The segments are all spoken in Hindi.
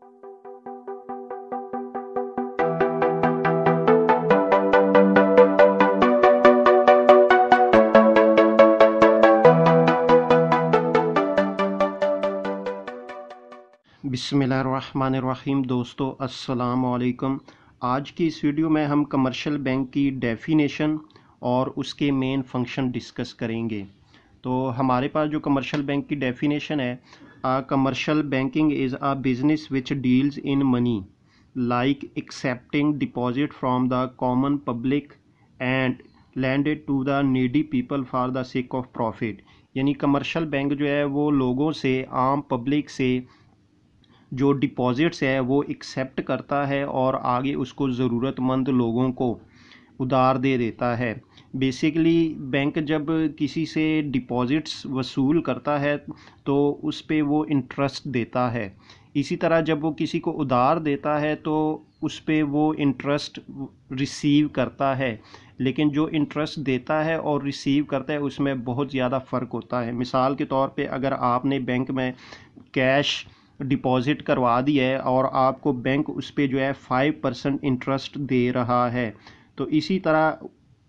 बिस्मिल्लाहिर्रहमानिर्रहीम। दोस्तों अस्सलाम वालेकुम। आज की इस वीडियो में हम कमर्शियल बैंक की डेफिनेशन और उसके मेन फंक्शन डिस्कस करेंगे। तो हमारे पास जो कमर्शियल बैंक की डेफिनेशन है, commercial banking is a business which deals in money like accepting deposit from the common public and landed to the needy people for the sake of profit. यानी कमर्शियल बैंक जो है वो लोगों से, आम पब्लिक से जो डिपॉजिट्स है वो एक्सेप्ट करता है और आगे उसको ज़रूरतमंद लोगों को उधार दे देता है। बेसिकली बैंक जब किसी से डिपॉजिट्स वसूल करता है तो उस पे वो इंटरेस्ट देता है। इसी तरह जब वो किसी को उधार देता है तो उस पे वो इंटरेस्ट रिसीव करता है। लेकिन जो इंटरेस्ट देता है और रिसीव करता है उसमें बहुत ज़्यादा फ़र्क होता है। मिसाल के तौर पे अगर आपने बैंक में कैश डिपॉज़िट करवा दी है और आपको बैंक उस पे जो है 5% इंटरेस्ट दे रहा है, तो इसी तरह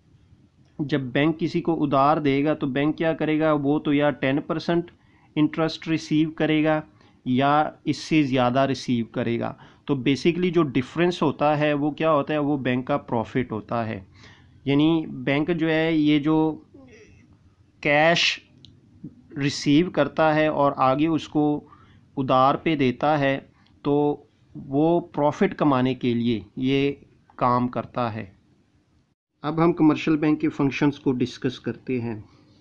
जब बैंक किसी को उधार देगा तो बैंक क्या करेगा, वो तो या 10% इंटरेस्ट रिसीव करेगा या इससे ज़्यादा रिसीव करेगा। तो बेसिकली जो डिफरेंस होता है वो क्या होता है, वो बैंक का प्रॉफिट होता है। यानी बैंक जो है ये जो कैश रिसीव करता है और आगे उसको उधार पे देता है, तो वो प्रॉफिट कमाने के लिए ये काम करता है। अब हम कमर्शियल बैंक के फंक्शंस को डिस्कस करते हैं।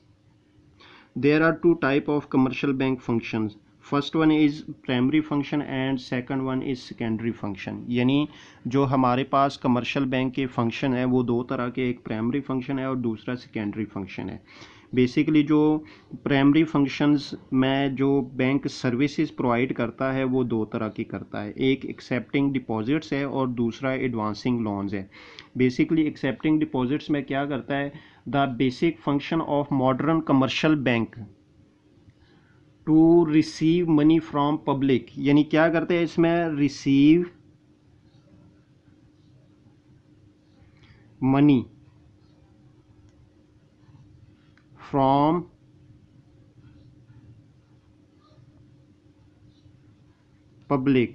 There are two type of commercial bank functions. First one is primary function and second one is secondary function. यानी जो हमारे पास कमर्शियल बैंक के फंक्शन है वो दो तरह के, एक प्राइमरी फंक्शन है और दूसरा सेकेंडरी फंक्शन है। बेसिकली जो प्राइमरी फंक्शंस में जो बैंक सर्विसेज प्रोवाइड करता है वो दो तरह की करता है, एक एक्सेप्टिंग डिपॉजिट्स है और दूसरा एडवांसिंग लोन्स है। बेसिकली एक्सेप्टिंग डिपॉजिट्स में क्या करता है, the basic function of modern commercial bank to receive money from public. यानी क्या करते हैं इसमें, रिसीव मनी फ्रॉम पब्लिक।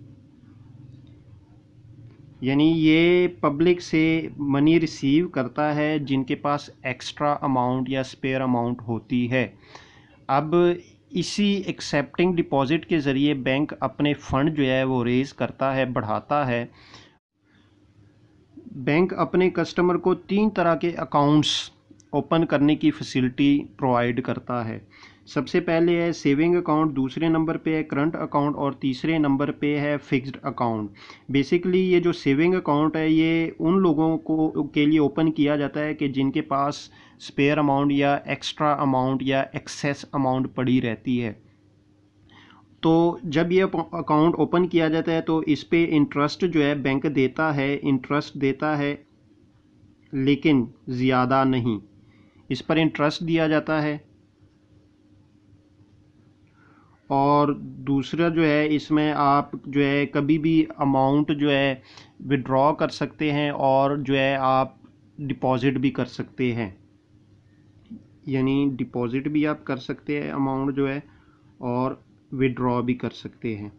यानी ये पब्लिक से मनी रिसीव करता है जिनके पास एक्स्ट्रा अमाउंट या स्पेयर अमाउंट होती है। अब इसी एक्सेप्टिंग डिपॉजिट के ज़रिए बैंक अपने फ़ंड जो है वो रेज़ करता है, बढ़ाता है। बैंक अपने कस्टमर को 3 तरह के अकाउंट्स ओपन करने की फैसिलिटी प्रोवाइड करता है। सबसे पहले है सेविंग अकाउंट, दूसरे नंबर पे है करंट अकाउंट और तीसरे नंबर पे है फिक्स्ड अकाउंट। बेसिकली ये जो सेविंग अकाउंट है ये उन लोगों को के लिए ओपन किया जाता है कि जिनके पास स्पेयर अमाउंट या एक्स्ट्रा अमाउंट या एक्सेस अमाउंट पड़ी रहती है। तो जब ये अकाउंट ओपन किया जाता है तो इस पे इंटरेस्ट जो है बैंक देता है, इंटरेस्ट देता है लेकिन ज़्यादा नहीं, इस पर इंटरेस्ट दिया जाता है। और दूसरा जो है इसमें आप जो है कभी भी अमाउंट जो है विड्रॉ कर सकते हैं और जो है आप डिपॉज़िट भी कर सकते हैं। यानी डिपॉज़िट भी आप कर सकते हैं अमाउंट जो है और विड्रॉ भी कर सकते हैं।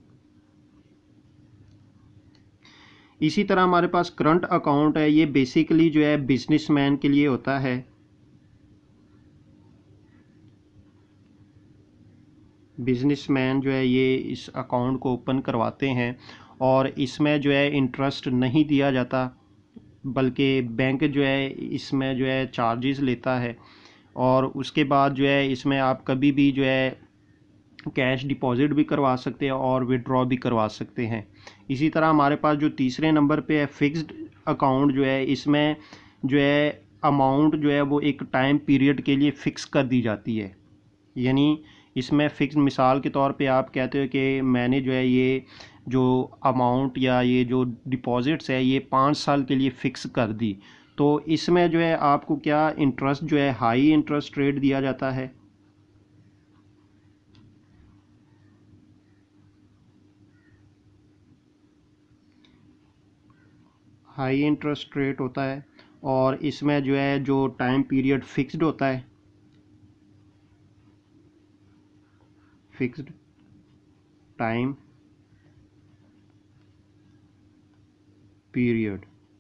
इसी तरह हमारे पास करंट अकाउंट है, ये बेसिकली जो है बिजनेसमैन के लिए होता है। बिजनेसमैन जो है ये इस अकाउंट को ओपन करवाते हैं और इसमें जो है इंटरेस्ट नहीं दिया जाता, बल्कि बैंक जो है इसमें जो है चार्जेस लेता है। और उसके बाद जो है इसमें आप कभी भी जो है कैश डिपॉज़िट भी करवा सकते हैं और विड्रॉ भी करवा सकते हैं। इसी तरह हमारे पास जो तीसरे नंबर पे है फिक्स्ड अकाउंट, जो है इसमें जो है अमाउंट जो है वो एक टाइम पीरियड के लिए फ़िक्स कर दी जाती है। यानी इसमें फ़िक्स, मिसाल के तौर पे आप कहते हो कि मैंने जो है ये जो अमाउंट या ये जो डिपॉज़िट्स है ये 5 साल के लिए फ़िक्स कर दी, तो इसमें जो है आपको क्या इंटरेस्ट जो है हाई इंटरेस्ट रेट दिया जाता है। हाई इंटरेस्ट रेट होता है और इसमें जो है जो टाइम पीरियड फिक्स्ड होता है, फिक्स्ड टाइम पीरियड।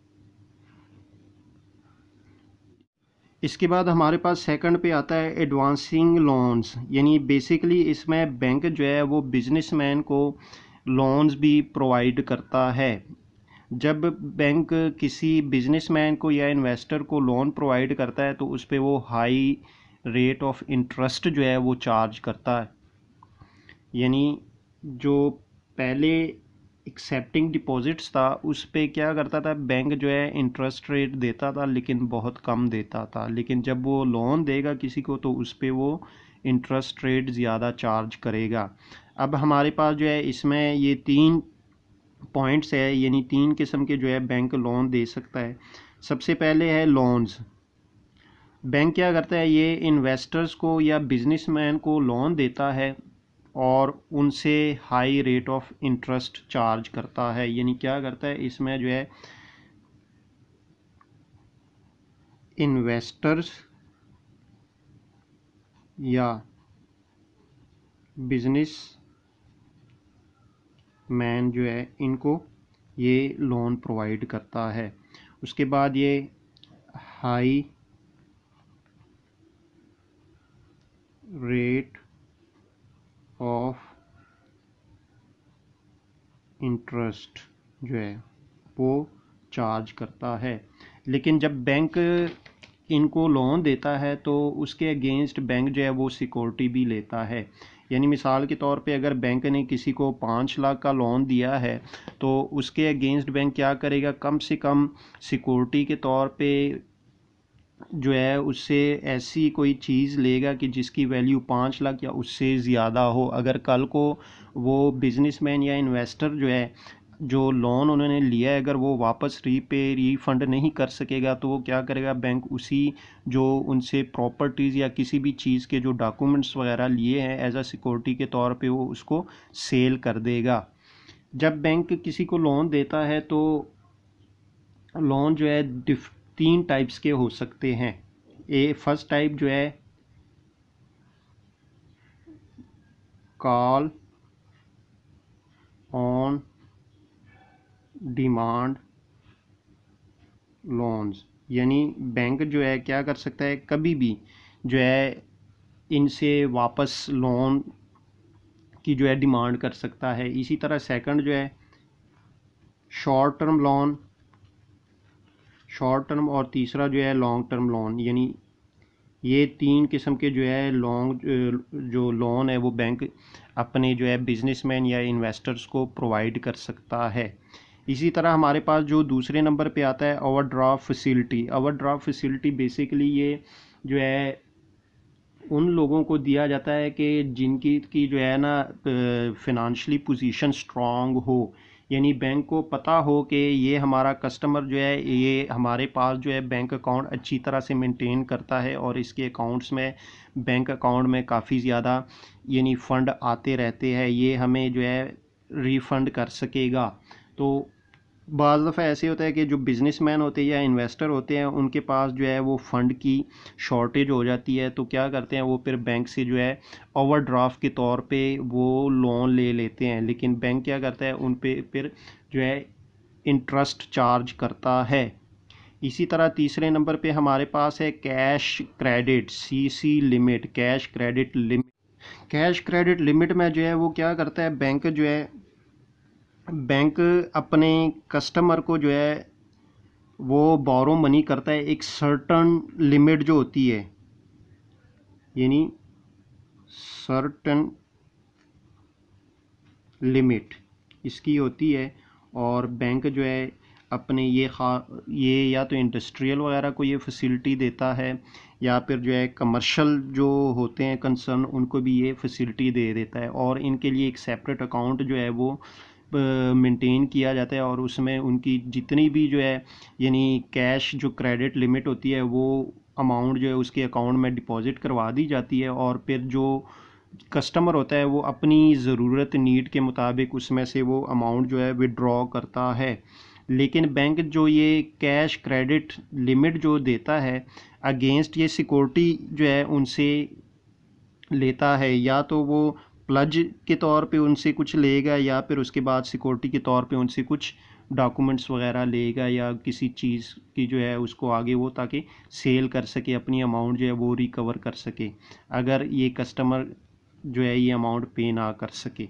इसके बाद हमारे पास सेकंड पे आता है एडवांसिंग लोन्स, यानी बेसिकली इसमें बैंक जो है वो बिजनेसमैन को लोन्स भी प्रोवाइड करता है। जब बैंक किसी बिजनेसमैन को या इन्वेस्टर को लोन प्रोवाइड करता है तो उस पर वो हाई रेट ऑफ इंटरेस्ट जो है वो चार्ज करता है। यानी जो पहले एक्सेप्टिंग डिपॉजिट्स था उस पे क्या करता था बैंक जो है इंटरेस्ट रेट देता था, लेकिन बहुत कम देता था। लेकिन जब वो लोन देगा किसी को तो उस पे वो इंटरेस्ट रेट ज़्यादा चार्ज करेगा। अब हमारे पास जो है इसमें ये 3 पॉइंट्स है, यानी 3 किस्म के जो है बैंक लोन दे सकता है। सबसे पहले है लोन्स। बैंक क्या करता है, ये इन्वेस्टर्स को या बिजनेसमैन को लोन देता है और उनसे high rate of interest charge करता है। यानी क्या करता है, इसमें जो है इन्वेस्टर्स या बिजनेस मैन जो है इनको ये लोन प्रोवाइड करता है। उसके बाद ये हाई रेट ऑफ इंटरेस्ट जो है वो चार्ज करता है। लेकिन जब बैंक इनको लोन देता है तो उसके अगेंस्ट बैंक जो है वो सिक्योरिटी भी लेता है। यानी मिसाल के तौर पे अगर बैंक ने किसी को 5 लाख का लोन दिया है तो उसके अगेंस्ट बैंक क्या करेगा, कम से कम सिक्योरिटी के तौर पे जो है उससे ऐसी कोई चीज़ लेगा कि जिसकी वैल्यू 5 लाख या उससे ज़्यादा हो। अगर कल को वो बिजनेसमैन या इन्वेस्टर जो है जो लोन उन्होंने लिया है अगर वो वापस रीफंड नहीं कर सकेगा तो वो क्या करेगा, बैंक उसी जो उनसे प्रॉपर्टीज़ या किसी भी चीज़ के जो डॉक्यूमेंट्स वगैरह लिए हैं एज अ सिक्योरिटी के तौर पे वो उसको सेल कर देगा। जब बैंक किसी को लोन देता है तो लोन जो है 3 टाइप्स के हो सकते हैं। फर्स्ट टाइप जो है कॉल ऑन डिमांड लोन्स, यानी बैंक जो है क्या कर सकता है, कभी भी जो है इनसे वापस लोन की जो है डिमांड कर सकता है। इसी तरह सेकंड जो है short term loan, short term, और तीसरा जो है लॉन्ग टर्म लोन। यानी ये 3 किस्म के जो है जो लोन है वो बैंक अपने जो है बिजनेसमैन या इन्वेस्टर्स को प्रोवाइड कर सकता है। इसी तरह हमारे पास जो दूसरे नंबर पे आता है overdraft facility. Overdraft facility basically ये जो है उन लोगों को दिया जाता है कि जिनकी की जो है ना फिनंशियली पोजीशन स्ट्रांग हो। यानी बैंक को पता हो कि ये हमारा कस्टमर जो है ये हमारे पास जो है बैंक अकाउंट अच्छी तरह से मेंटेन करता है और इसके अकाउंट्स में बैंक अकाउंट में काफ़ी ज़्यादा यानी फ़ंड आते रहते हैं, ये हमें जो है रिफ़ंड कर सकेगा। तो बाज़ दफ़ा ऐसे होता है कि जो बिजनेसमैन होते हैं या इन्वेस्टर होते हैं उनके पास जो है वो फ़ंड की शॉर्टेज हो जाती है, तो क्या करते हैं वो फिर बैंक से जो है ओवरड्राफ्ट के तौर पे वो लोन ले लेते हैं। लेकिन बैंक क्या करता है उन पे फिर जो है इंटरेस्ट चार्ज करता है। इसी तरह तीसरे नंबर पे हमारे पास है cash credit, CC limit, cash credit limit. Cash credit limit में जो है वो क्या करता है, बैंक अपने कस्टमर को जो है वो बोरो मनी करता है एक सर्टन लिमिट जो होती है, यानी सर्टन लिमिट इसकी होती है। और बैंक जो है अपने ये या तो इंडस्ट्रियल वगैरह को ये फैसिलिटी देता है या फिर जो है कमर्शियल जो होते हैं कंसर्न उनको भी ये फैसिलिटी दे देता है। और इनके लिए एक सेपरेट अकाउंट जो है वो मेंटेन किया जाता है और उसमें उनकी जितनी भी जो है यानी कैश जो क्रेडिट लिमिट होती है वो अमाउंट जो है उसके अकाउंट में डिपॉजिट करवा दी जाती है और फिर जो कस्टमर होता है वो अपनी ज़रूरत नीड के मुताबिक उसमें से वो अमाउंट जो है विड्रॉ करता है। लेकिन बैंक जो ये कैश क्रेडिट लिमिट जो देता है अगेंस्ट ये सिक्योरिटी जो है उनसे लेता है, या तो वो प्लज के तौर पे उनसे कुछ लेगा या फिर उसके बाद सिक्योरिटी के तौर पे उनसे कुछ डॉक्यूमेंट्स वगैरह लेगा या किसी चीज़ की जो है उसको आगे वो ताकि सेल कर सके, अपनी अमाउंट जो है वो रिकवर कर सके अगर ये कस्टमर जो है ये अमाउंट पे ना कर सके।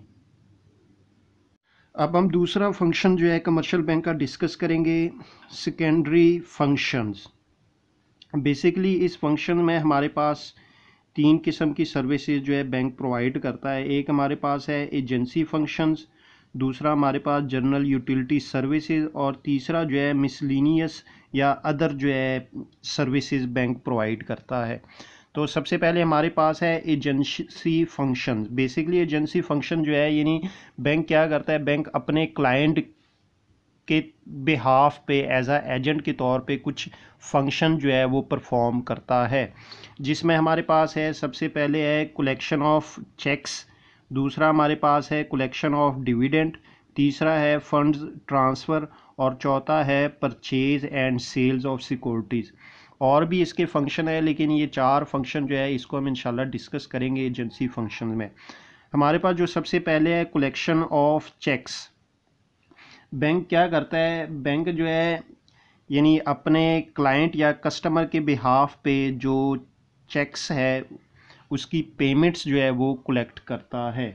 अब हम दूसरा फंक्शन जो है कमर्शियल बैंक का डिस्कस करेंगे, सेकेंडरी फंक्शंस। बेसिकली इस फंक्शन में हमारे पास तीन किस्म की सर्विसेज जो है बैंक प्रोवाइड करता है। एक हमारे पास है एजेंसी फंक्शंस, दूसरा हमारे पास जनरल यूटिलिटी सर्विसेज और तीसरा जो है मिसलिनियस या अदर जो है सर्विसेज बैंक प्रोवाइड करता है। तो सबसे पहले हमारे पास है agency function. Basically agency function जो है यानी बैंक क्या करता है, बैंक अपने क्लाइंट के बिहाफ पे एज आ एजेंट के तौर पे कुछ फंक्शन जो है वो परफॉर्म करता है, जिसमें हमारे पास है सबसे पहले है कलेक्शन ऑफ चेक्स, दूसरा हमारे पास है कलेक्शन ऑफ डिविडेंड, तीसरा है फंड्स ट्रांसफ़र और चौथा है purchase and sales of securities. और भी इसके फंक्शन है लेकिन ये चार फंक्शन जो है इसको हम इंशाल्लाह डिस्कस करेंगे एजेंसी फंक्शन में। हमारे पास जो सबसे पहले है कलेक्शन ऑफ चेक्स। बैंक क्या करता है, बैंक जो है यानी अपने क्लाइंट या कस्टमर के बिहाफ पे जो चेक्स है उसकी पेमेंट्स जो है वो कलेक्ट करता है।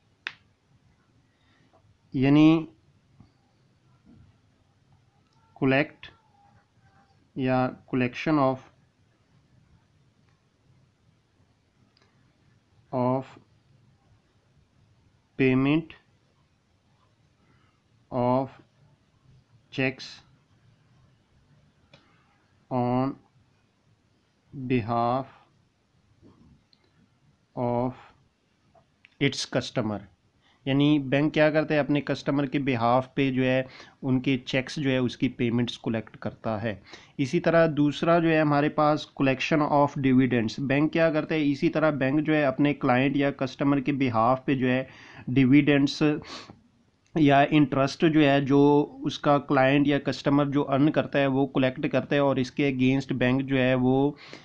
यानी कलेक्ट या collection of payment of cheques on behalf of its customer. यानी बैंक क्या करता है, अपने कस्टमर के बिहाफ पे जो है उनके चेक्स जो है उसकी पेमेंट्स कलेक्ट करता है। इसी तरह दूसरा जो है हमारे पास कलेक्शन ऑफ डिविडेंड्स। बैंक क्या करता है, इसी तरह बैंक जो है अपने क्लाइंट या कस्टमर के बिहाफ पे जो है डिविडेंड्स या इंटरेस्ट जो है जो उसका क्लाइंट या कस्टमर जो अर्न करता है वो कलेक्ट करता है और इसके अगेंस्ट बैंक जो है वो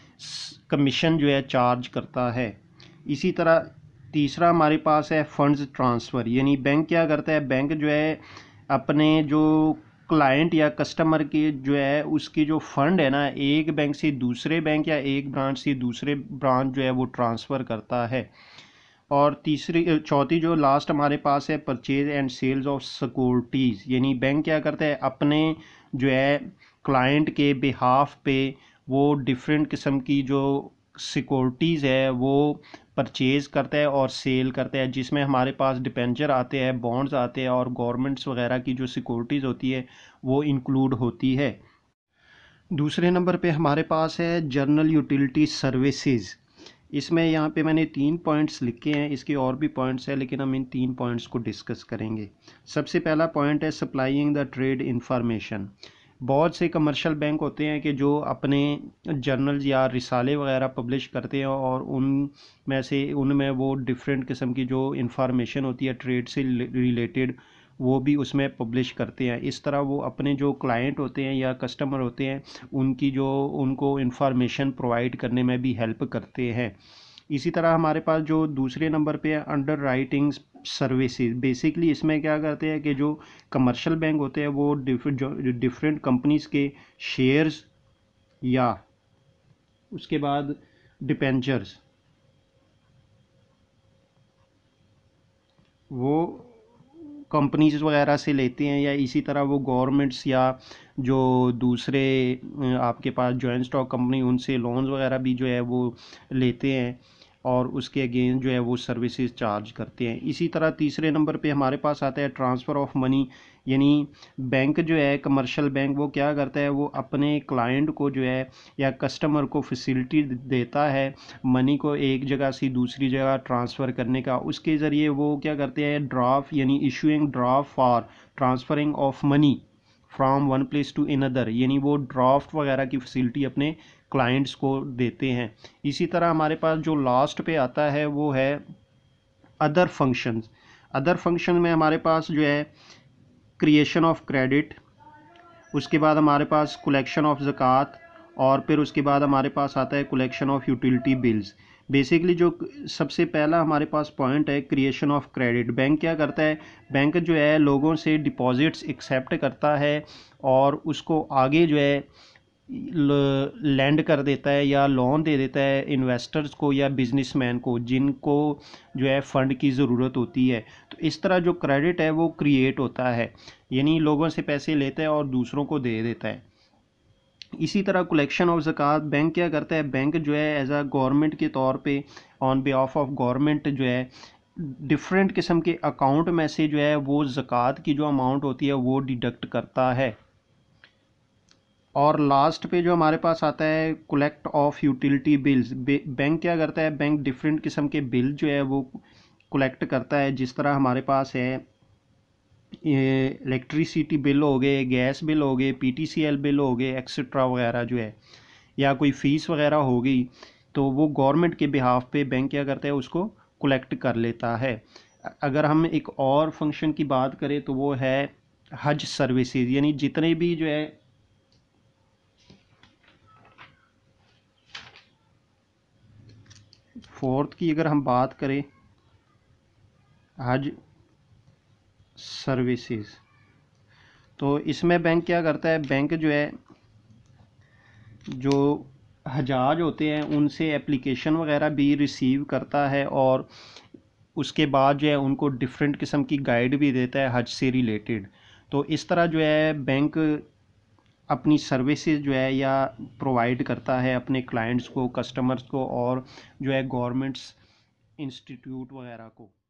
कमीशन जो है चार्ज करता है। इसी तरह तीसरा हमारे पास है फंड्स ट्रांसफ़र। यानी बैंक क्या करता है, बैंक जो है अपने जो क्लाइंट या कस्टमर के जो है उसकी जो फंड है ना एक बैंक से दूसरे बैंक या एक ब्रांच से दूसरे ब्रांच जो है वो ट्रांसफ़र करता है। और तीसरी चौथी जो लास्ट हमारे पास है purchase and sales of securities. यानी बैंक क्या करता है, अपने जो है क्लाइंट के बिहाफ पे वो डिफरेंट किस्म की जो सिक्योरिटीज़ है वो परचेज़ करता है और सेल करता है, जिसमें हमारे पास डिबेंचर आते हैं, बॉन्ड्स आते हैं और गवर्नमेंट्स वगैरह की जो सिक्योरिटीज़ होती है वो इंक्लूड होती है। दूसरे नंबर पे हमारे पास है जनरल यूटिलिटी सर्विसेज। इसमें यहाँ पे मैंने 3 पॉइंट्स लिखे हैं, इसके और भी पॉइंट्स हैं लेकिन हम इन 3 पॉइंट्स को डिस्कस करेंगे। सबसे पहला पॉइंट है सप्लाइंग द ट्रेड इंफॉर्मेशन। बहुत से कमर्शियल बैंक होते हैं कि जो अपने जर्नल्स या रिसाले वगैरह पब्लिश करते हैं और उनमें वो डिफरेंट किस्म की जो इंफॉर्मेशन होती है ट्रेड से रिलेटेड वो भी उसमें पब्लिश करते हैं। इस तरह वो अपने जो क्लाइंट होते हैं या कस्टमर होते हैं उनको इंफॉर्मेशन प्रोवाइड करने में भी हेल्प करते हैं। इसी तरह हमारे पास जो दूसरे नंबर पे है अंडर राइटिंग सर्विसेज। बेसिकली इसमें क्या करते हैं कि जो कमर्शियल बैंक होते हैं वो डिफरेंट कंपनीज के शेयर्स या उसके बाद डिबेंचर्स वो कंपनीज वगैरह से लेते हैं, या इसी तरह वो गवर्नमेंट्स या जो दूसरे आपके पास जॉइंट स्टॉक कंपनी उनसे लोन्स वगैरह भी जो है वो लेते हैं और उसके अगेंस्ट जो है वो सर्विसेज चार्ज करते हैं। इसी तरह तीसरे नंबर पे हमारे पास आता है ट्रांसफ़र ऑफ मनी। यानी बैंक जो है कमर्शियल बैंक वो क्या करता है, वो अपने क्लाइंट को जो है या कस्टमर को फैसिलिटी देता है मनी को एक जगह से दूसरी जगह ट्रांसफ़र करने का। उसके ज़रिए वो क्या करते हैं, ड्राफ्ट यानी issuing draft for transferring of money from one place to another. यानी वो ड्राफ्ट वगैरह की फैसिलिटी अपने क्लाइंट्स को देते हैं। इसी तरह हमारे पास जो लास्ट पे आता है वो है अदर फंक्शंस। अदर फंक्शन में हमारे पास जो है क्रिएशन ऑफ क्रेडिट, उसके बाद हमारे पास कलेक्शन ऑफ ज़कात, और फिर उसके बाद हमारे पास आता है collection of utility bills. Basically जो सबसे पहला हमारे पास पॉइंट है क्रिएशन ऑफ क्रेडिट। बैंक क्या करता है, बैंक जो है लोगों से डिपॉजिट्स एक्सेप्ट करता है और उसको आगे जो है लैंड कर देता है या लोन दे देता है इन्वेस्टर्स को या बिजनेसमैन को जिनको जो है फ़ंड की ज़रूरत होती है। तो इस तरह जो क्रेडिट है वो क्रिएट होता है, यानी लोगों से पैसे लेता है और दूसरों को दे देता है। इसी तरह कलेक्शन ऑफ ज़कात, बैंक क्या करता है, बैंक जो है एज अ गवर्नमेंट के तौर पे ऑन बिहाफ ऑफ गवर्नमेंट जो है डिफरेंट किस्म के अकाउंट में से जो है वो ज़कात की जो अमाउंट होती है वो डिडक्ट करता है। और लास्ट पे जो हमारे पास आता है collect of utility bills. Bank क्या करता है, बैंक डिफरेंट किस्म के बिल जो है वो कलेक्ट करता है। जिस तरह हमारे पास है इलेक्ट्रिसिटी बिल हो गए, गैस बिल हो गए, पीटीसीएल बिल हो गए, एक्सेट्रा वगैरह जो है, या कोई फ़ीस वगैरह हो गई, तो वो गवर्नमेंट के बिहाफ पे बैंक क्या करता है उसको कलेक्ट कर लेता है। अगर हम एक और फंक्शन की बात करें तो वो है हज सर्विसेज, यानी जितने भी जो है फोर्थ की अगर हम बात करें हज सर्विसेज, तो इसमें बैंक क्या करता है, बैंक जो है जो हजाज होते हैं उनसे एप्लीकेशन वगैरह भी रिसीव करता है और उसके बाद जो है उनको डिफरेंट किस्म की गाइड भी देता है हज से रिलेटेड। तो इस तरह जो है बैंक अपनी सर्विसेज जो है या प्रोवाइड करता है अपने क्लाइंट्स को, कस्टमर्स को, और जो है गवर्नमेंट्स इंस्टीट्यूट वगैरह को।